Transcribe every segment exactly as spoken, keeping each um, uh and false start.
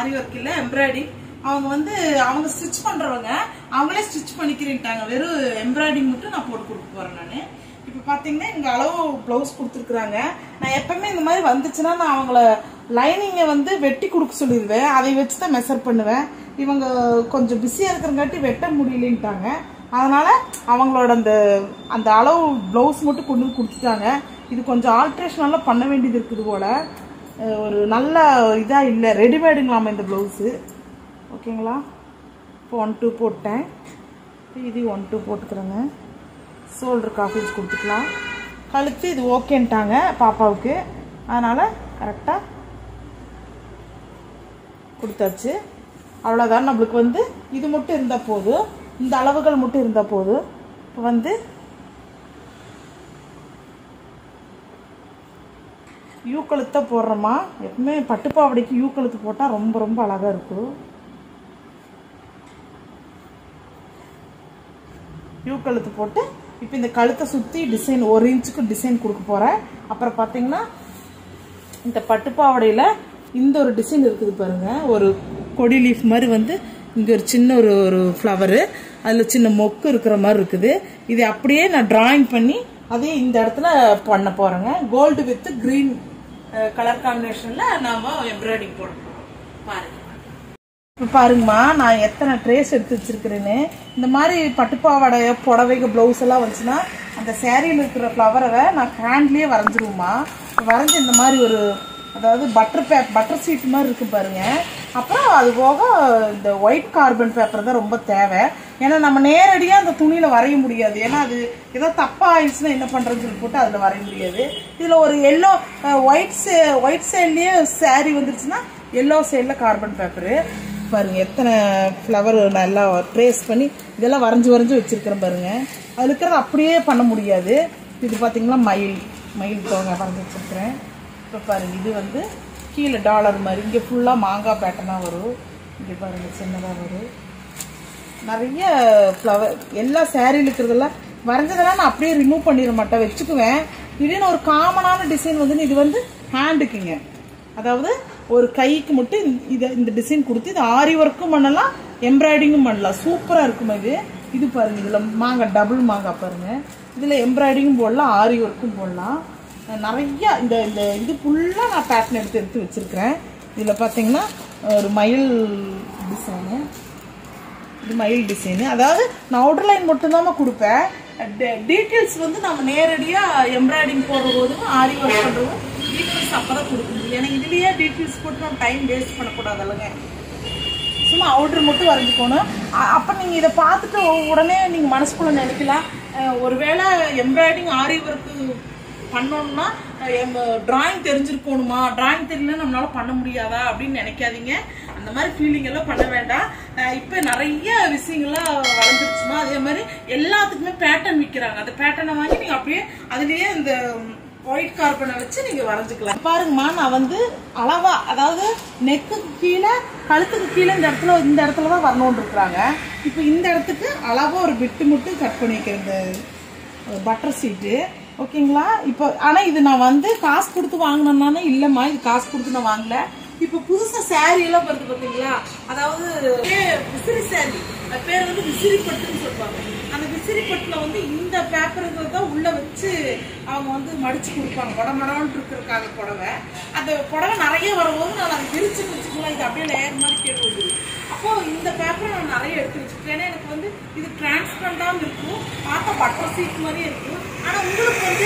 ஆரி work இல்ல embroidering. அவங்க வந்து அவங்க ஸ்டிச் பண்றவங்க அவங்களே ஸ்டிச் பண்ணிக்கிறேன்ட்டாங்க. வெறும் எம்ப்ராய்டிங் மட்டும் நான் போட்டு கொடுக்க போறேன் நானு. இப்ப பாத்தீங்கன்னா இங்க அளவு பிளவுஸ் கொடுத்துருக்காங்க. நான் எப்பவுமே இந்த மாதிரி வந்துச்சுன்னா நான் அவங்கள லைனிங்கை வந்து வெட்டி கொடுக்க சொல்லிடுவேன். அதை வச்சுதான் மெஷர் பண்ணுவேன். இவங்க கொஞ்சம் பிஸியா இருக்கிறங்காட்டி வெட்ட முடியலன்ட்டாங்க. அதனால அவங்களோட அந்த அந்த அளவு பிளவுஸ் மட்டும் கொண்டு வந்து கொடுத்துட்டாங்க. இது கொஞ்சம் ஆல்ட்ரேஷன் எல்லாம் பண்ண வேண்டியது இருக்குது போல. ஒரு நல்ல இதா இல்லை, ரெடிமேடுங்களாமா இந்த பிளவுஸு. ஓகேங்களா? இப்போ ஒன் டூ போட்டேன். இது ஒன் டூ போட்டுக்கிறேங்க. ஷோல்டர் காஃபிஸ் கொடுத்துக்கலாம். கழுத்து இது ஓகேன்ட்டாங்க பாப்பாவுக்கு. அதனால கரெக்டாக கொடுத்தாச்சு. அவ்வளோதான். நம்மளுக்கு வந்து இது மட்டும் இருந்தால் போதும், இந்த அளவுகள் மட்டும் இருந்தால் போதும். இப்போ வந்து யூ கழுத்தை போடுறோமா. எப்பவுமே பட்டுப்பாவடைக்கு யூ கழுத்து போட்டால் ரொம்ப ரொம்ப அழகாக இருக்கும். யூ கழுத்து போட்டு இப்போ இந்த கழுத்தை சுற்றி டிசைன் ஒரு இன்ச்சுக்கு டிசைன் கொடுக்க போகிறேன். அப்புறம் பார்த்தீங்கன்னா இந்த பட்டுப்பாவடையில் இந்த ஒரு டிசைன் இருக்குது பாருங்க. ஒரு கொடி லீஃப் மாதிரி வந்து இங்கே ஒரு சின்ன ஒரு ஒரு ஃப்ளவரு, அதில் சின்ன மொக்கு இருக்கிற மாதிரி இருக்குது. இதை அப்படியே நான் டிராயிங் பண்ணி அதே இந்த இடத்துல பண்ண போகிறேங்க. கோல்டு வித் கிரீன் கலர் காம்பினேஷனில் நாம் எம்ப்ராய்டிங் போட போகிறோம். பாருங்க. இப்போ பாருங்கம்மா, நான் எத்தனை ட்ரேஸ் எடுத்து வச்சிருக்கிறேன்னு. இந்த மாதிரி பட்டுப்பாவாடை புடவைக ப்ளவுஸ் எல்லாம் வந்துச்சுன்னா அந்த சேரீயில் இருக்கிற ஃப்ளவரை நான் ஹேண்ட்லேயே வரைஞ்சிருவோம்மா. வரைஞ்சி இந்த மாதிரி ஒரு அதாவது பட்டர் பேப் பட்டர் சீட் மாதிரி இருக்கு பாருங்க. அப்புறம் அது போக இந்த ஒயிட் கார்பன் பேப்பர் தான் ரொம்ப தேவை. ஏன்னா நம்ம நேரடியாக அந்த துணியில் வரைய முடியாது. ஏன்னா அது ஏதோ தப்பாக ஆயிடுச்சுன்னா என்ன பண்ணுறதுன்னு சொல்லி போட்டு அதில் வரைய முடியாது. இதில் ஒரு எல்லோ ஒயிட் சே ஒயிட் சைட்லேயே சேரீ வந்துருச்சுன்னா எல்லோ சைடில் கார்பன் பேப்பரு. பாருங்க எத்தனை ஃப்ளவர் நல்லா ட்ரேஸ் பண்ணி இதெல்லாம் வரைஞ்சி வரைஞ்சி வச்சிருக்கிறேன் பாருங்க. அதில் இருக்கிறது அப்படியே பண்ண முடியாது. இது பார்த்தீங்கன்னா மயில் மயில் தோங்க வரைஞ்சி வச்சிருக்கிறேன். இப்போ பாருங்க இது வந்து கீழே டாலர் மாதிரி இங்கே ஃபுல்லாக மாங்காய் பேட்டர்னாக வரும். இங்கே பாருங்க சின்னதாக வரும். நிறைய ஃப்ளவர் எல்லா சேரீல இருக்கிறதெல்லாம் வரைஞ்சதெல்லாம் நான் அப்படியே ரிமூவ் பண்ணிட மாட்டேன், வச்சுக்குவேன். திடீர்னு ஒரு காமனான டிசைன் வந்து இது வந்து ஹேண்டுக்குங்க, அதாவது ஒரு கைக்கு மட்டும் இதை இந்த டிசைன் கொடுத்து இது ஆரி ஒர்க்கும் பண்ணலாம், எம்ப்ராய்டிங்கும் பண்ணலாம். சூப்பராக இருக்கும் இது. இது பாருங்க இதில் மாங்காய் டபுள் மாங்காய் பாருங்க. இதில் எம்ப்ராய்டிங்கும் போடலாம், ஆரி ஒர்க்கும் போடலாம். நிறைய இந்த இந்த இது ஃபுல்லாக நான் பேட்டர்ன் எடுத்து எடுத்து வச்சிருக்கிறேன். இதில் பார்த்தீங்கன்னா ஒரு மயில் டிசைனு, இது மயில் டிசைனு. அதாவது நான் அவுட்டர் லைன் மட்டும்தான் கொடுப்பேன். டீட்டெயில்ஸ் வந்து நம்ம நேரடியாக எம்ப்ராய்டிங் போடுற போதும் ஆரி ஒர்க் பண்ணுறதும் டீட்டெயில்ஸ் அப்போ தான் கொடுக்க முடியும். ஏன்னா இதுலேயே டீட்டெயில்ஸ் போட்டு நம்ம டைம் வேஸ்ட் பண்ணக்கூடாது இல்லைங்க. சும்மா அவுட்ரு மட்டும் வரைஞ்சிக்கணும். அப்போ நீங்கள் இதை பார்த்துட்டு உடனே நீங்கள் மனசுக்குள்ளே நினைக்கலாம், ஒருவேளை எம்ப்ராய்டிங் ஆரி ஒர்க்கு பண்ணோம்னா டிராயிங் தெரிஞ்சிருக்கணுமா, டிராயிங் தெரியல நம்மளால பண்ண முடியாதா அப்படின்னு நினைக்காதீங்க. அந்த மாதிரி ஃபீலிங் எல்லாம் பண்ண வேண்டாம். இப்போ நிறைய விஷயங்கள்லாம் வளர்ந்துருச்சுமா. அதே மாதிரி எல்லாத்துக்குமே பேட்டர்ன் விற்கிறாங்க. அந்த பேட்டர்னை வாங்கி நீங்கள் அப்படியே அதுலேயே இந்த ஒயிட் கார்பனை வச்சு நீங்க வரைஞ்சிக்கலாம். பாருங்கம்மா, நான் வந்து அளவா அதாவது நெக்குக்கு கீழே கழுத்துக்கு கீழே இந்த இடத்துல இந்த இடத்துல தான் வரணும்னு இருக்கிறாங்க. இப்போ இந்த இடத்துக்கு அளவா ஒரு பிட்டு மட்டும் கட் பண்ணி வைக்கிறேன், இந்த பட்டர் சீட்டு. ஓகேங்களா? இப்போ ஆனால் இது நான் வந்து காசு கொடுத்து வாங்கினேன்னா இல்லைம்மா, இது காசு கொடுத்து நான் வாங்கல. இப்போ புதுசாக சேரீ எல்லாம் வருது பார்த்தீங்களா, அதாவது விசிறி சேரீ, அது பேர் வந்து விசிறி பட்டுன்னு சொல்லுவாங்க. அந்த விசிறி பட்டுல வந்து இந்த பேப்பருங்கிறது தான் உள்ள வச்சு அவங்க வந்து மடிச்சு கொடுப்பாங்க. புடமடான்னு இருக்கிறதுக்காக புடவை. அந்த புடவை நிறைய வரும்போது நான் அதை விரிச்சுன்னு வச்சுக்கலாம், இது அப்படியே லேயர் மாதிரி கேட்டு. அப்போ இந்த பேப்பரை நான் நிறைய எடுத்து வச்சுருக்கேன். ஏன்னா எனக்கு வந்து இது டிரான்ஸ்பரண்டாகவும் இருக்கும், பார்த்தா பட்டர் சீட் மாதிரியே இருக்கும். ஆனால் உங்களுக்கு வந்து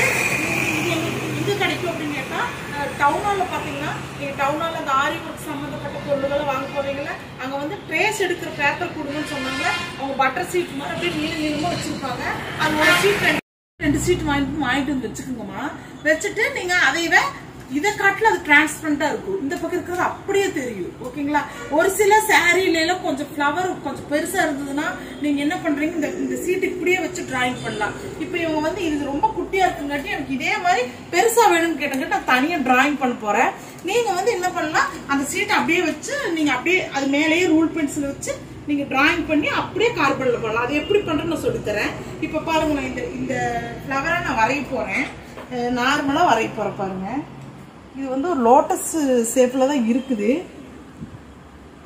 எங்கே கிடைக்கும் அப்படின்னு கேட்டால் டவுன் ஹாலில் பார்த்தீங்கன்னா, நீங்கள் டவுன் ஹாலில் அந்த ஆரி ஒர்க் சம்மந்தப்பட்ட பொருள்களை வாங்க போவீங்களா, அங்கே வந்து ட்ரேஸ் எடுக்கிற பேப்பர் கொடுங்கன்னு சொன்னாங்க. அவங்க பட்டர் சீட் மாதிரி அப்படியே நீள நீளமாக வச்சுருப்பாங்க. அது ஒரு சீட் ரெண்டு ரெண்டு சீட் வாங்கிட்டு வாங்கிட்டு வந்து வச்சுக்கோங்கம்மா. வச்சுட்டு நீங்கள் அதையவே இதை காட்டில் அது டிரான்ஸ்பரண்டா இருக்கும். இந்த பக்கம் இருக்கிறது அப்படியே தெரியும். ஓகேங்களா? ஒரு சில சாரீல கொஞ்சம் ஃப்ளவர் கொஞ்சம் பெருசா இருந்ததுன்னா நீங்க என்ன பண்றீங்க, இந்த இந்த சீட்டு இப்படியே வச்சு டிராயிங் பண்ணலாம். இப்போ இவங்க வந்து இது ரொம்ப குட்டியா இருக்குங்காட்டி எனக்கு இதே மாதிரி பெருசா வேணும்னு கேட்டங்காட்டி நான் தனியா டிராயிங் பண்ண போறேன். நீங்க வந்து என்ன பண்ணலாம், அந்த சீட்டை அப்படியே வச்சு நீங்க அப்படியே அது மேலேயே ரூல் பென்சில் வச்சு நீங்க டிராயிங் பண்ணி அப்படியே கார்பன்ல பண்ணலாம். அது எப்படி பண்றேன்னு நான் சொல்லித்தரேன். இப்ப பாருங்க, நான் இந்த இந்த ஃப்ளவரை நான் வரைய போறேன். நார்மலா வரைய போறேன் பாருங்க. இது வந்து ஒரு லோட்டஸ் ஷேப்ல தான் இருக்குது.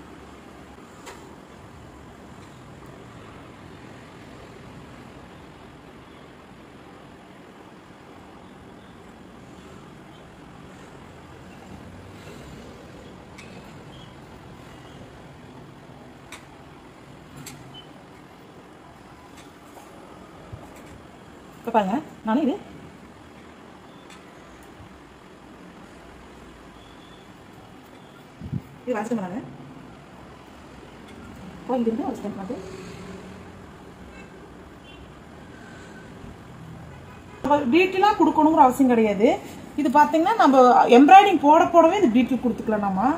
இப்போ பாருங்க நானும் இது இது வாசிட்டு பண்ணாங்க இங்கிருந்து ஒரு ஸ்டெப் வந்து டீட்டெயிலாக கொடுக்கணுங்கிற அவசியம் கிடையாது. இது பார்த்தீங்கன்னா நம்ம எம்ப்ராய்டிங் போட போடவே இது டீட்டெயில் கொடுத்துக்கலாம். நம்ம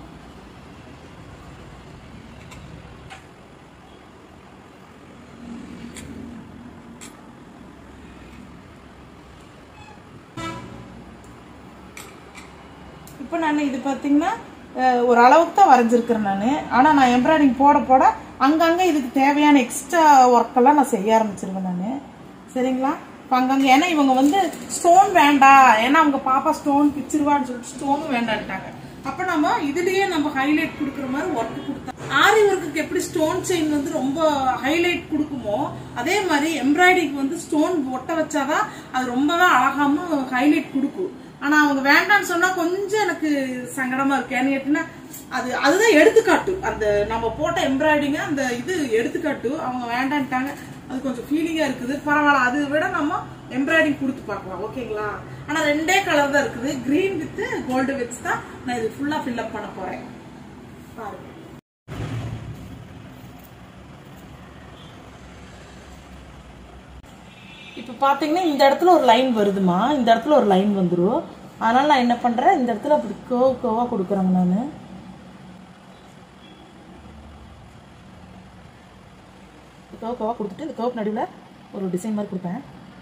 இப்போ நான் இது பார்த்தீங்கன்னா ஒரு அளவுக்கு தான் வரைஞ்சிருக்கிறேன் நான். ஆனால் நான் எம்ப்ராய்டிங் போட போட அங்கங்கே இதுக்கு தேவையான எக்ஸ்ட்ரா ஒர்க்கெல்லாம் நான் செய்ய ஆரம்பிச்சிருவேன் நான். சரிங்களா? இப்போ அங்கங்கே ஏன்னா இவங்க வந்து ஸ்டோன் வேண்டாம், ஏன்னா அவங்க பாப்பா ஸ்டோன் பிச்சிருவான்னு சொல்லிட்டு ஸ்டோனும் வேண்டான்ட்டாங்க. அப்போ நம்ம இதுலேயே நம்ம ஹைலைட் கொடுக்குற மாதிரி ஒர்க் கொடுத்தா ஆரி ஒர்க்குக்கு எப்படி ஸ்டோன் செயின் வந்து ரொம்ப ஹைலைட் கொடுக்குமோ அதே மாதிரி எம்ப்ராய்டிங்க்கு வந்து ஸ்டோன் ஒட்ட வச்சாதான் அது ரொம்பவே அழகாம ஹைலைட் கொடுக்கும். ஆனா அவங்க வேண்டான்னு சொன்னா கொஞ்சம் எனக்கு சங்கடமா இருக்கு. ஏன்னு கேட்டீங்கன்னா அது அதுதான் எடுத்துக்காட்டு, அந்த நம்ம போட்ட எம்ப்ராய்டிங்க அந்த இது எடுத்துக்காட்டு. அவங்க வேண்டான்ட்டாங்க, அது கொஞ்சம் ஃபீலிங்கா இருக்குது. பரவாயில்ல, அதை விட நம்ம எம்ப்ராய்டிங் கொடுத்து பார்க்கலாம். ஓகேங்களா? ஆனா ரெண்டே கலர் தான் இருக்குது, கிரீன் வித் கோல்டு வச்சு தான் நான் இது ஃபுல்லா ஃபில்அப் பண்ண போறேன். பாருங்க. இப்போ பார்த்தீங்கன்னா இந்த இடத்துல ஒரு லைன் வருதுமா, இந்த இடத்துல ஒரு லைன் வந்துடும். அதனால நான் என்ன பண்றேன், இந்த இடத்துல அப்படி கோவ் கோவா கொடுக்குறேங்க. நான் கோவ் கோவா கொடுத்துட்டு இந்த கோவுக்கு நடுவில் ஒரு டிசைன் மாதிரி கொடுப்பேன்.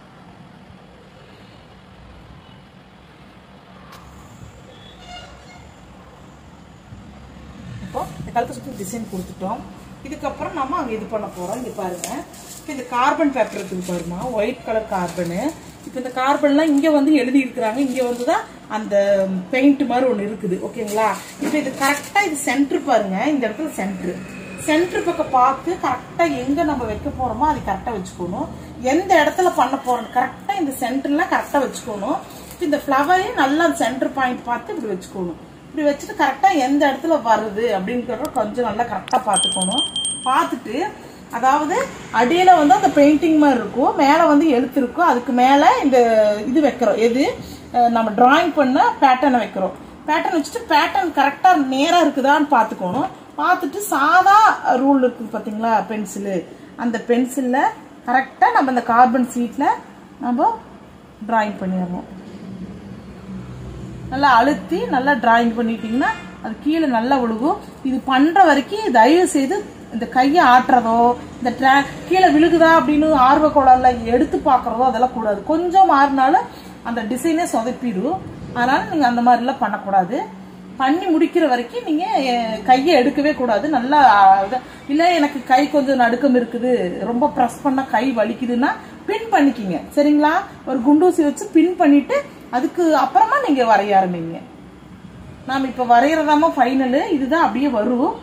இப்போ இந்த கழுத்தை சுற்றி டிசைன் கொடுத்துட்டோம். இதுக்கப்புறம் நம்ம அங்கே இது பண்ண போறோம். இங்க பாருங்க, இப்போ இந்த கார்பன் பேப்பர் இருக்குது பாருமா, ஒயிட் கலர் கார்பனு. இப்போ இந்த கார்பன்லாம் இங்கே வந்து எழுதி இருக்கிறாங்க, இங்கே வந்து தான் அந்த பெயிண்ட் மாதிரி ஒன்று இருக்குது. ஓகேங்களா? இப்போ இது கரெக்டாக இது சென்ட்ரு பாருங்க, இந்த இடத்துல சென்ட்ரு சென்ட்ரு பக்கம் பார்த்து கரெக்டாக எங்கே நம்ம வைக்க போகிறோமோ அது கரெக்டாக வச்சுக்கணும். எந்த இடத்துல பண்ண போகிறோம் கரெக்டாக இந்த சென்டர்லாம் கரெக்டாக வச்சுக்கணும். இப்போ இந்த ஃப்ளவரையும் நல்லா சென்டர் பாயிண்ட் பார்த்து இப்படி வச்சுக்கணும். இப்படி வச்சுட்டு கரெக்டாக எந்த இடத்துல வருது அப்படிங்கிறத கொஞ்சம் நல்லா கரெக்டாக பார்த்துக்கணும். பார்த்துட்டு அதாவது அடியில் வந்து அந்த பெயிண்டிங் மாதிரி இருக்கும், மேலே வந்து எழுத்து இருக்கும், அதுக்கு மேலே இந்த இது வைக்கிறோம். எது நம்ம டிராயிங் பண்ண பேட்டர்னை வைக்கிறோம். பேட்டர்ன் வச்சுட்டு பேட்டர்ன் கரெக்டாக நேராக இருக்குதான்னு பார்த்துக்கணும். பார்த்துட்டு சாதா ரூல் இருக்குது பார்த்தீங்களா, பென்சிலு, அந்த பென்சிலில் கரெக்டாக நம்ம இந்த கார்பன் சீட்டில் நம்ம டிராயிங் பண்ணிடணும். நல்லா அழுத்தி நல்லா டிராயிங் பண்ணிட்டீங்கன்னா அது கீழே நல்லா விழுகும். இது பண்ணுற வரைக்கும் தயவு செய்து இந்த கையை ஆட்டுறதோ இந்த ட்ரா கீழே விழுகுதா அப்படின்னு ஆர்வ கோளாறுல எடுத்து பார்க்குறதோ அதெல்லாம் கூடாது. கொஞ்சம் மாறினாலும் அந்த டிசைனே சொதப்பிடும். அதனால நீங்கள் அந்த மாதிரிலாம் பண்ணக்கூடாது. பண்ணி முடிக்கிற வரைக்கும் நீங்கள் கையை எடுக்கவே கூடாது. நல்லா இல்லை எனக்கு கை கொஞ்சம் நடுக்கம் இருக்குது, ரொம்ப ப்ரெஸ் பண்ண கை வலிக்குதுன்னா பின் பண்ணிக்கிங்க. சரிங்களா? ஒரு குண்டூசி வச்சு பின் பண்ணிட்டு அதுக்கு அப்புறமா நீங்கள் வரைய ஆரம்பிங்க. நாம் இப்போ வரைகிறதாம ஃபைனலு இதுதான் அப்படியே வரும்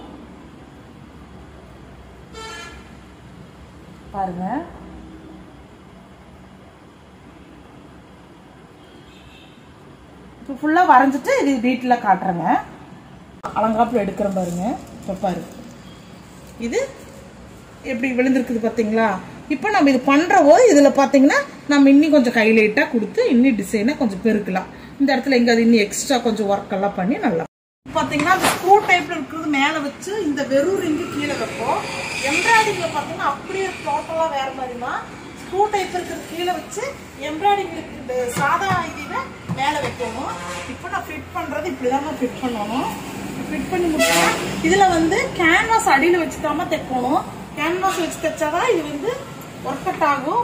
பாருங்க. இப்போ ஃபுல்லாக வரைஞ்சிட்டு இது டீட்டெயிலாக காட்டுறேங்க. அலங்காப்பில் எடுக்கிற பாருங்க. இப்போ பாரு, இது எப்படி விழுந்திருக்குது பார்த்தீங்களா? இப்போ நம்ம இது பண்ணுற போது இதில் பார்த்தீங்கன்னா நம்ம இன்னும் கொஞ்சம் ஹைலைட்டாக கொடுத்து இன்னும் டிசைனை கொஞ்சம் பெருக்கலாம். இந்த இடத்துல எங்கே அது இன்னும் எக்ஸ்ட்ரா கொஞ்சம் ஒர்க் எல்லாம் பண்ணி நல்லா பார்த்தீங்கன்னா அந்த ஸ்க்ரூ டைப்ல இருக்கிறது மேலே வச்சு இந்த வெறும் ரிங்கு கீழே வைப்போம். எம்ப்ராய்டிங்ல பார்த்தீங்கன்னா அப்படியே டோட்டலாக வேற மாதிரிமா ஸ்க்ரூ டைப் இருக்கிறது கீழே வச்சு எம்ப்ராய்டிங் இந்த சாதா இதில் மேலே வைக்கணும். இப்போ நான் ஃபிட் பண்ணுறது இப்படி தான் நான் ஃபிட் பண்ணணும். ஃபிட் பண்ணி முடிச்சா இதில் வந்து கேன்வாஸ் அடியில் வச்சு தான் தைக்கணும். கேன்வாஸ் வச்சு தைச்சாதான் இது வந்து ஒர்க் அவுட் ஆகும்.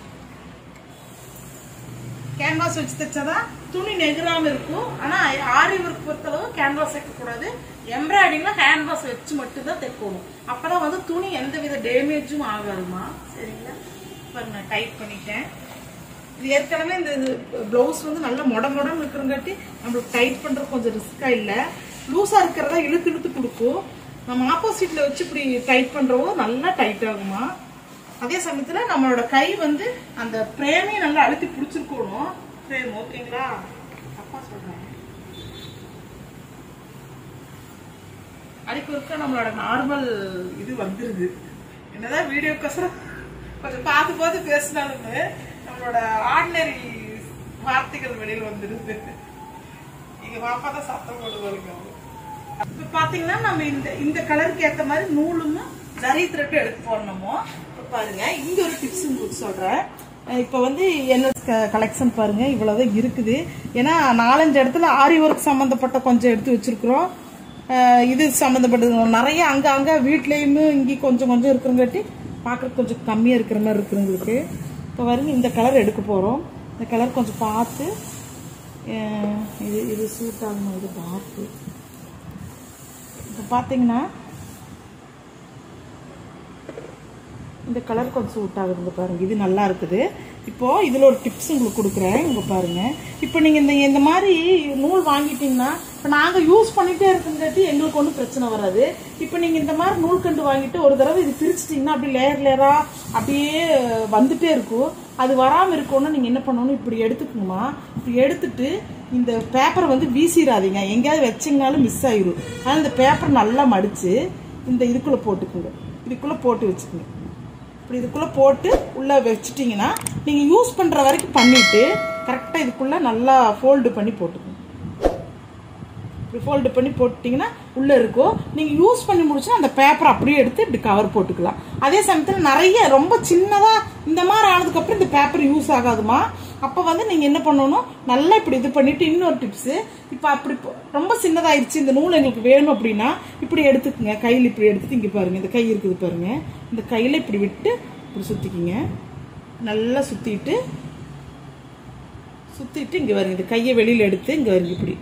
கேன்வாஸ் வச்சு தைச்சாதான் துணி நெகிராம இருக்கும். ஆனா ஆரி ஒர்க் பொறுத்தளவு கேன்வாஸ் வைக்கக்கூடாது. எம்ப்ராய்டிங்ல கேன்வாஸ் வச்சு மட்டும் தான் தைக்கணும். அப்பதான் வந்து துணி எந்த வித டேமேஜும் ஆகாதுமா. சரிங்களா? இப்போ நான் டைட் பண்ணிட்டேன். இது ஏற்கனவே இந்த பிளவுஸ் வந்து நல்லா மொட மொடன்னு இருக்கிறங்காட்டி நம்மளுக்கு டைட் பண்றது கொஞ்சம் ரிஸ்கா இல்லை. லூஸா இருக்கிறதா இழுத்து இழுத்து கொடுக்கும். நம்ம ஆப்போசிட்ல வச்சு இப்படி டைட் பண்றவோ நல்லா டைட் ஆகுமா. அதே சமயத்துல நம்மளோட கை வந்து அந்த பிரேமையும் நல்லா அழுத்தி பிடிச்சிருக்கணும். பிரேம் ஓகேங்களா? தப்பா சொல்றேன். அதுக்கு இருக்க நம்மளோட நார்மல் இது வந்துருது. என்னதான் வீடியோ கசரம் கொஞ்சம் பார்த்து பார்த்து பேசினாலுமே நம்ம நம்மளோட ஆர்டினரி வார்த்தைகள் வெளியில் வந்துடுது. எங்க பாப்பா தான் சத்தம் போடுவாங்க. இப்ப பாத்தீங்கன்னா நம்ம இந்த இந்த கலருக்கு ஏத்த மாதிரி நூலும் ஜரி த்ரெட் எடுத்து போடணுமோ. இப்ப பாருங்க, இங்க ஒரு டிப்ஸ் உங்களுக்கு சொல்றேன். இப்ப வந்து என்ன கலெக்ஷன் பாருங்க, இவ்வளவுதான் இருக்குது. ஏன்னா நாலஞ்சு இடத்துல ஆரி ஒர்க் சம்பந்தப்பட்ட கொஞ்சம் எடுத்து வச்சிருக்கிறோம். இது சம்பந்தப்பட்டது நிறைய அங்க அங்க வீட்லயுமே இங்கே கொஞ்சம் கொஞ்சம் இருக்கிறங்காட்டி பாக்குறது கொஞ்சம் கம்மியா இருக்கிற மாதிரி இருக்குறவங்களுக்கு. இப்ப பாருங்க, இந்த கலர் எடுக்க போறோம். இந்த கலர் கொஞ்சம் பார்த்து இது இது சூட் ஆகணும். இது டார்க். இப்போ பார்த்தீங்கன்னா இந்த கலர் கொஞ்சம் சூட் ஆகுதுங்க பாருங்க. இது நல்லா இருக்குது. இப்போ இதுல ஒரு டிப்ஸ் உங்களுக்கு கொடுக்குறேன். இங்க பாருங்க, இப்போ நீங்க இந்த இந்த மாதிரி நூல் வாங்கிட்டீங்கன்னா, இப்போ நாங்க யூஸ் பண்ணிட்டே இருக்குங்காட்டி எங்களுக்கு ஒன்றும் பிரச்சனை வராது. இப்போ நீங்க இந்த மாதிரி நூல் கண்டு வாங்கிட்டு ஒரு தடவை இது பிரிச்சிட்டீங்கன்னா அப்படி லேயர் லேயரா அப்படியே வந்துட்டே இருக்கும். அது வராம இருக்கணும்னா நீங்க என்ன பண்ணணும், இப்படி எடுத்துக்கணுமா. இப்படி எடுத்துட்டு இந்த பேப்பரை வந்து வீசிடாதீங்க. எங்கேயாவது வச்சிங்கனாலும் மிஸ் ஆயிரும். அதனால இந்த பேப்பர் நல்லா மடிச்சு இந்த இதுக்குள்ள போட்டுக்குங்க. இதுக்குள்ள போட்டு வச்சுக்கோங்க. இப்படி இதுக்குள்ள போட்டு உள்ள வச்சுட்டீங்கன்னா நீங்க யூஸ் பண்ற வரைக்கும் பண்ணிட்டு கரெக்டா இதுக்குள்ள நல்லா ஃபோல்டு பண்ணி போட்டுக்கோங்க. இப்படி ஃபோல்டு பண்ணி போட்டுட்டீங்கன்னா உள்ள இருக்கும். நீங்க யூஸ் பண்ணி முடிச்சுன்னா அந்த பேப்பர் அப்படியே எடுத்து இப்படி கவர் போட்டுக்கலாம். அதே சமயத்தில் நிறைய ரொம்ப சின்னதா இந்த மாதிரி ஆனதுக்கு அப்புறம் இந்த பேப்பர் யூஸ் ஆகாதுமா. அப்ப வந்து நீங்க என்ன பண்ணணும், நல்லா இப்படி இது பண்ணிட்டு இன்னொரு டிப்ஸ், இப்ப அப்படி ரொம்ப சின்னதாயிருச்சு இந்த நூல் எங்களுக்கு வேணும் அப்படின்னா இப்படி எடுத்துக்கங்க. கையில் இப்படி எடுத்துட்டு இங்க பாருங்க, இந்த கை இருக்குது பாருங்க, இந்த கையில இப்படி விட்டு இப்படி சுத்திக்கிங்க. நல்லா சுத்திட்டு சுத்திட்டு இங்க வருங்க, இந்த கையை வெளியில எடுத்து இங்க வருங்க, இப்படி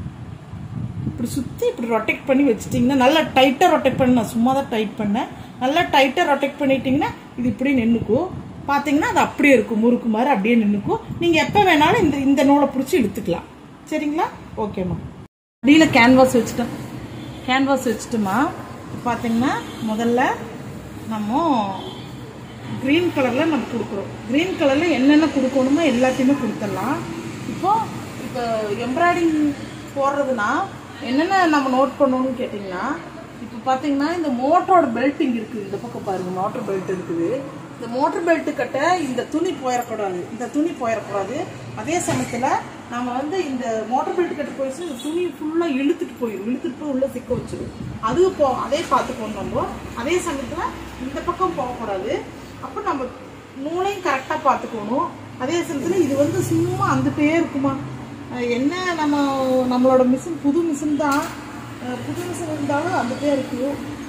இப்படி சுத்தி இப்படி ரொட்டேட் பண்ணி வச்சுட்டீங்கன்னா நல்லா டைட்டா ரொட்டேட் பண்ண. நான் சும்மா தான் டைட் பண்ணேன். நல்லா டைட்டா ரொட்டேட் பண்ணிட்டீங்கன்னா இது இப்படி நின்னுக்கும். பாத்தீங்கன்னா அது அப்படியே இருக்கும், முறுக்கு மாதிரி அப்படியே நின்னுக்கும். நீங்க எப்ப வேணாலும் இந்த இந்த நூலை பிடிச்சி எடுத்துக்கலாம். சரிங்களா? ஓகேம்மா. அடியில கேன்வாஸ் வச்சுட்டோம். கேன்வாஸ் வச்சுட்டுமா பாத்தீங்கன்னா முதல்ல நம்ம கிரீன் கலர்ல நம்ம கொடுக்குறோம். கிரீன் கலர்ல என்னென்ன கொடுக்கணுமோ எல்லாத்தையுமே கொடுத்துடலாம். இப்போ இப்போ எம்ப்ராய்டிங் போடுறதுனா என்னென்ன நம்ம நோட் பண்ணணும்னு கேட்டிங்கன்னா, இப்போ பார்த்தீங்கன்னா இந்த மோட்டரோட பெல்ட் இங்கே இருக்குது. இந்த பக்கம் பாருங்க, மோட்டர் பெல்ட் இருக்குது. இந்த மோட்டர் பெல்ட்டு கட்ட இந்த துணி போயிடக்கூடாது. இந்த துணி போயிடக்கூடாது. அதே சமயத்தில் நம்ம வந்து இந்த மோட்டர் பெல்ட் கட்ட போயிடுச்சு, இந்த துணி ஃபுல்லாக இழுத்துட்டு போயிடும். இழுத்துட்டு போய் உள்ளே சிக்க வச்சிடும். அதுவும் போ அதே பார்த்துக்கணும் நம்ம. அதே சமயத்தில் இந்த பக்கம் போகக்கூடாது. அப்போ நம்ம நூலையும் கரெக்டாக பார்த்துக்கணும். அதே சமயத்தில் இது வந்து சும்மா வந்துட்டே இருக்குமா. என்ன நம்ம நம்மளோட மிஷின் புது மிஷின் தான், புது மிஷின் இருந்தாலும் வந்துட்டே இருக்கு.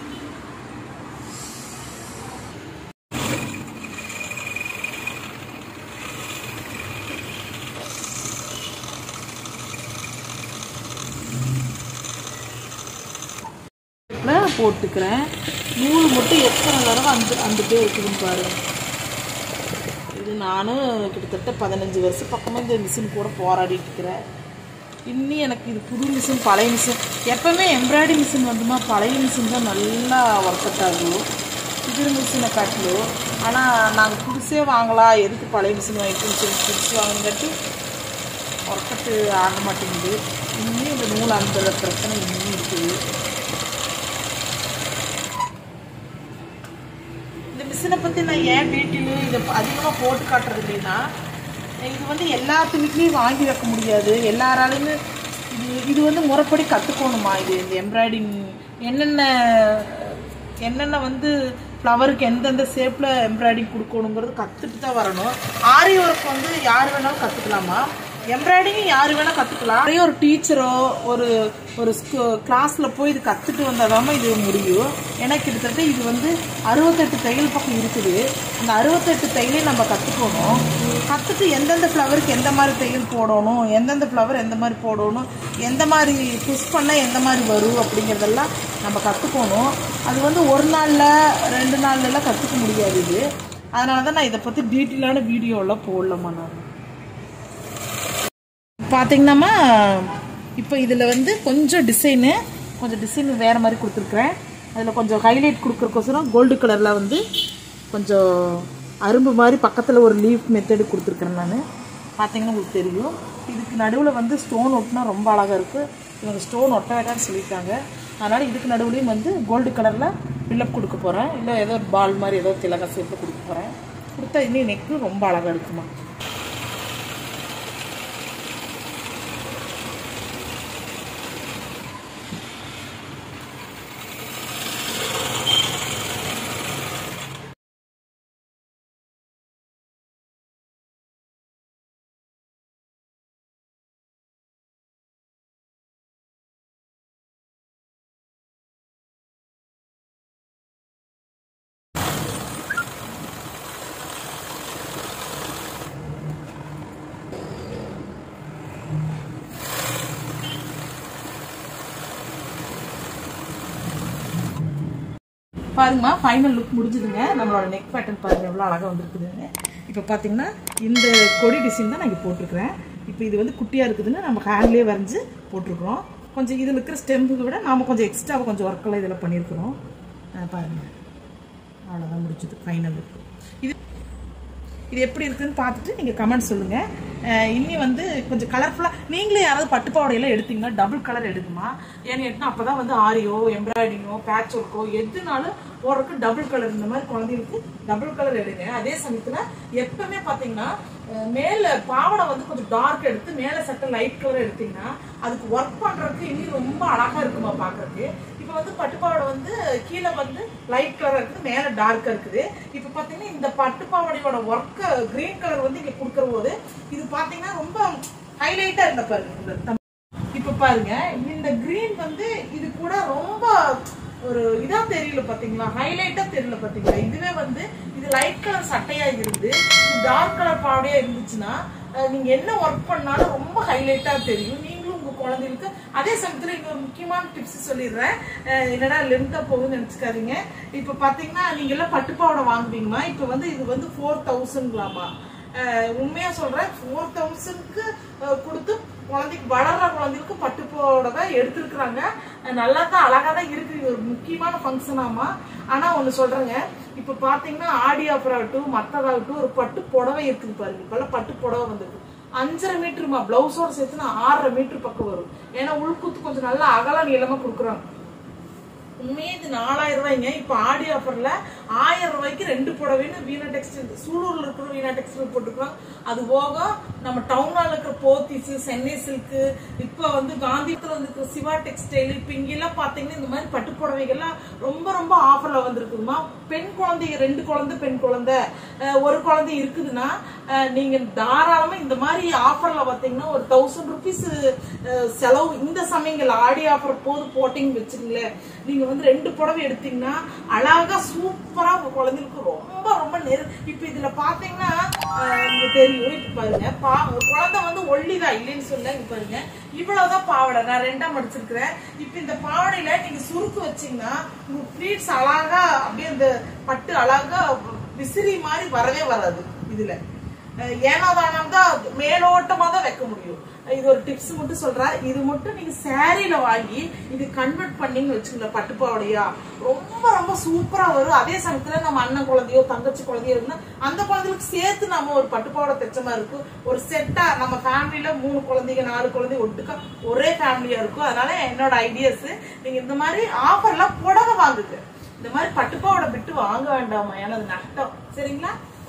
போட்டுக்கிறேன். நூல் மட்டும் எத்தனை தடவை அந்த வந்துட்டே இருக்குதுன்னு பாருங்க. இது நானும் கிட்டத்தட்ட பதினஞ்சு வருஷம் பக்கமாக இந்த மிஷின் கூட போராடிட்டு இருக்கிறேன். இன்னும் எனக்கு இது புது மிஷின் பழைய மிஷின் எப்பவுமே எம்ப்ராய்டரி மிஷின் வந்துமா பழைய மிஷின் தான் நல்லா ஒர்க் அவுட் ஆகும் புது மிஷினை காட்டிலும். ஆனால் நாங்கள் புதுசே வாங்கலாம், எதுக்கு பழைய மிஷின் வாங்கிட்டு சொல்லி புதுசு வாங்கிட்டு ஒர்க் அவுட் ஆக மாட்டேங்குது. இன்னும் இந்த நூல் அந்த பிரச்சனை இன்னும் இருக்குது. மிஷினை பற்றி நான் ஏன் வீட்டில் இதை அதிகமாக போட்டு காட்டுறது இல்லைன்னா, இது வந்து எல்லா துணிக்குலையும் வாங்கி வைக்க முடியாது. எல்லாராலையுமே இது இது வந்து முறைப்படி கற்றுக்கணுமா. இது இந்த எம்ப்ராய்டிங் என்னென்ன என்னென்ன வந்து ஃப்ளவருக்கு எந்தெந்த ஷேப்பில் எம்ப்ராய்டிங் கொடுக்கணுங்கிறது கற்றுட்டு தான் வரணும். ஆரி ஒர்க் வந்து யார் வேணாலும் கற்றுக்கலாமா. எம்ப்ராய்டிங் யாரு வேணா கத்துக்கலாம். நிறைய ஒரு டீச்சரோ ஒரு ஒரு கிளாஸ்ல போய் இது கத்துட்டு வந்தாதான் இது முடியும். ஏன்னா கிட்டத்தட்ட இது வந்து அறுபத்தெட்டு தையல் பக்கம் இருக்குது. அந்த அறுபத்தெட்டு தையலையும் நம்ம கத்துக்கணும். கத்துட்டு எந்தெந்த ஃப்ளவருக்கு எந்த மாதிரி தையல் போடணும், எந்தெந்த ஃப்ளவர் எந்த மாதிரி போடணும், எந்த மாதிரி புஷ் பண்ண எந்த மாதிரி வரும் அப்படிங்கிறதெல்லாம் நம்ம கத்துக்கணும். அது வந்து ஒரு நாள்ல ரெண்டு நாள்ல எல்லாம் கத்துக்க முடியாது இது. அதனாலதான் நான் இதை பத்தி டீட்டெயிலான வீடியோலாம் போடலாமா. நான் பார்த்தீங்கன்னா இப்போ இதில் வந்து கொஞ்சம் டிசைனு கொஞ்சம் டிசைன் வேறு மாதிரி கொடுத்துருக்குறேன். அதில் கொஞ்சம் ஹைலைட் கொடுக்குறக்கோசரம் கோல்டு கலரில் வந்து கொஞ்சம் அரும்பு மாதிரி பக்கத்தில் ஒரு லீஃப் மெத்தடு கொடுத்துருக்குறேன் நான். பார்த்தீங்கன்னா உங்களுக்கு தெரியும். இதுக்கு நடுவில் வந்து ஸ்டோன் ஒட்டினா ரொம்ப அழகாக இருக்குது. இவங்க ஸ்டோன் ஒட்ட வேண்டாம்னு சொல்லியிருக்காங்க. அதனால் இதுக்கு நடுவுலையும் வந்து கோல்டு கலரில் ஃபில்லப் கொடுக்க போகிறேன். இல்லை ஏதோ பால் மாதிரி ஏதோ திலக ஷேப்பில் கொடுக்க போகிறேன். கொடுத்தா இன்னும் நெக்கு ரொம்ப அழகாக இருக்குமா. பாருங்கம்மா, ஃபைனல் லுக் முடிஞ்சுதுங்க. நம்மளோட நெக் பேட்டர்ன் பாருங்கள் எவ்வளோ அழகாக வந்துருக்குதுங்க. இப்போ பார்த்தீங்கன்னா இந்த கொடி டிசைன் தான் நான் இங்கே போட்டிருக்கிறேன். இப்போ இது வந்து குட்டியாக இருக்குதுன்னு நம்ம ஹேண்ட்லேயே வரைஞ்சி போட்டிருக்கிறோம். கொஞ்சம் இதில் இருக்கிற ஸ்டெம்புக்கு விட நாம் கொஞ்சம் எக்ஸ்ட்ராவாக கொஞ்சம் ஒர்க்கெல்லாம் இதில் பண்ணியிருக்கிறோம். பாருங்கள், அவ்வளோதான் முடிச்சுது ஃபைனல் லுக். இது இது எப்படி இருக்குதுன்னு பார்த்துட்டு நீங்கள் கமெண்ட் சொல்லுங்கள். இன்னி வந்து கொஞ்சம் கலர்ஃபுல்லாக நீங்களே யாராவது பட்டுப்பாவடையெல்லாம் எடுத்தீங்கன்னா டபுள் கலர் எடுக்குமா. ஏன்னு எடுத்துனா அப்போ தான் வந்து ஆரியோ எம்ப்ராய்டிங்கோ பேட்ச் ஒர்க்கோ எதுனாலும் போடுறதுக்கு டபுள் கலர் இந்த மாதிரி குழந்தைகளுக்கு டபுள் கலர் எடுங்க. அதே சமயத்தில் எப்பவுமே பார்த்தீங்கன்னா மேலே பாவடை வந்து கொஞ்சம் டார்க் எடுத்து மேலே சட்டை லைட் கலர் எடுத்தீங்கன்னா அதுக்கு ஒர்க் பண்ணுறதுக்கு இன்னும் ரொம்ப அழகாக இருக்குமா பார்க்கறதுக்கு. இப்போ வந்து பட்டுப்பாவடை வந்து கீழே வந்து லைட் கலர் இருக்குது, மேலே டார்க்காக இருக்குது. இப்போ பார்த்தீங்கன்னா இந்த பட்டுப்பாவடையோட ஒர்க்கு கிரீன் கலர் வந்து இங்கே கொடுக்குற போது இது பார்த்தீங்கன்னா ரொம்ப ஹைலைட்டாக இருந்த பாருங்க. இப்போ பாருங்க, இந்த கிரீன் வந்து இது கூட ரொம்ப ஒரு இதா தெரியல பாத்தீங்களா, ஹைலைட்டா தெரியல பாத்தீங்களா. இதுவே வந்து இது லைட் கலர் சட்டையா இருந்து டார்க் கலர் பாவடையா இருந்துச்சுன்னா நீங்க என்ன ஒர்க் பண்ணாலும் ரொம்ப ஹைலைட்டா தெரியும். நீங்களும் உங்க குழந்தைகளுக்கு அதே சமயத்துல இன்னொரு முக்கியமான டிப்ஸ் சொல்லிடுறேன். என்னடா லென்த்தா போகுதுன்னு நினைச்சுக்காதீங்க. இப்ப பாத்தீங்கன்னா நீங்க எல்லாம் பட்டுப்பாவடை வாங்குவீங்கம்மா. இப்ப வந்து இது வந்து ஃபோர் தௌசண்ட்லாமா. உண்மையா சொல்றேன், ஃபோர் தௌசண்ட்க்கு கொடுத்து குழந்தைக்கு வளர்ற குழந்தைக்கு பட்டுப்பாவடை எடுத்துருக்குறாங்க. நல்லா தான் அழகா தான் இருக்கு. இது ஒரு முக்கியமான ஃபங்க்ஷன் ஆமா. ஆனா ஒண்ணு சொல்றேங்க, இப்ப பாத்தீங்கன்னா ஆடி ஆஃபர் ஆகட்டும் மத்ததாகட்டும் ஒரு பட்டு புடவை இருக்குது பாருங்க. இப்பெல்லாம் பட்டு புடவை வந்திருக்கு. அஞ்சரை மீட்டருமா பிளவுஸோட சேர்த்துனா ஆறரை மீட்டர் பக்கம் வரும். ஏன்னா உள்குத்து கொஞ்சம் நல்லா அகல நீளமா கொடுக்குறாங்க. உண்மையே இது நாலாயிரம் ரூபாய்ங்க. இப்ப ஆடி ஆஃபர்ல ஆயிரம் ரூபாய்க்கு ரெண்டு புடவைன்னு வீணா டெக்ஸ்டைல் சூலூர்ல இருக்கிற வீணா டெக்ஸ்டைல் போட்டுக்கலாம். அது போக நம்ம டவுனால இருக்கிற போத்தீஸ் சென்னை சில்க்கு இப்ப வந்து காந்திபுரத்துல வந்து சிவா டெக்ஸ்டைல் இப்ப இங்கெல்லாம் பாத்தீங்கன்னா இந்த மாதிரி பட்டு புடவைகள்லாம் ரொம்ப ரொம்ப ஆஃபர்ல வந்திருக்குதுமா. பெண் குழந்தைங்க ரெண்டு குழந்தை பெண் குழந்தை ஒரு குழந்தை இருக்குதுன்னா நீங்க தாராளமா இந்த மாதிரி ஆஃபர்ல பாத்தீங்கன்னா ஒரு தௌசண்ட் ருபீஸ் செலவு இந்த சமயங்கள் ஆடி ஆஃபர் போது போட்டிங்கன்னு வச்சுக்கீங்களேன். நீங்க வந்து ரெண்டு புடவை எடுத்தீங்கன்னா அழகா சூப்பரா உங்க குழந்தைகளுக்கு ரொம்ப ரொம்ப நெரு. இப்ப இதுல பாத்தீங்கன்னா நீங்க தெரியும். இப்ப பாருங்க, குழந்தை வந்து ஒல்லிதான் இல்லைன்னு சொல்ல. இங்க பாருங்க, இவ்வளவுதான் பாவடை நான் ரெண்டா மடிச்சிருக்கிறேன். இப்ப இந்த பாவடையில நீங்க சுருக்கு வச்சீங்கன்னா உங்க ப்ளீட்ஸ் அழகா அப்படியே இந்த பட்டு அழகா விசிறி மாதிரி வரவே வராது. இதுல ஏனாதானம் தான் மேலோட்டமா தான் வைக்க முடியும். இது ஒரு டிப்ஸ் மட்டும் சொல்றேன். இது மட்டும் நீங்க சாரியில வாங்கி இது கன்வெர்ட் பண்ணீங்கன்னு வச்சுக்கல பட்டுப்பாவடையா ரொம்ப ரொம்ப சூப்பரா வரும். அதே சமயத்துல நம்ம அண்ணன் குழந்தையோ தங்கச்சி குழந்தையோ இருந்தா அந்த குழந்தைகளுக்கு சேர்த்து நம்ம ஒரு பட்டுப்பாவடை தைச்ச மாதிரி இருக்கும். ஒரு செட்டா நம்ம ஃபேமிலியில மூணு குழந்தைங்க நாலு குழந்தைங்க ஒட்டுக்கா ஒரே ஃபேமிலியா இருக்கும். அதனால என்னோட ஐடியாஸ் நீங்க இந்த மாதிரி ஆஃபர்லாம் புடவை வாங்குங்க. இந்த மாதிரி பட்டுப்பாவடை விட்டு வாங்க வேண்டாமா, ஏன்னா அது நஷ்டம். சரிங்களா?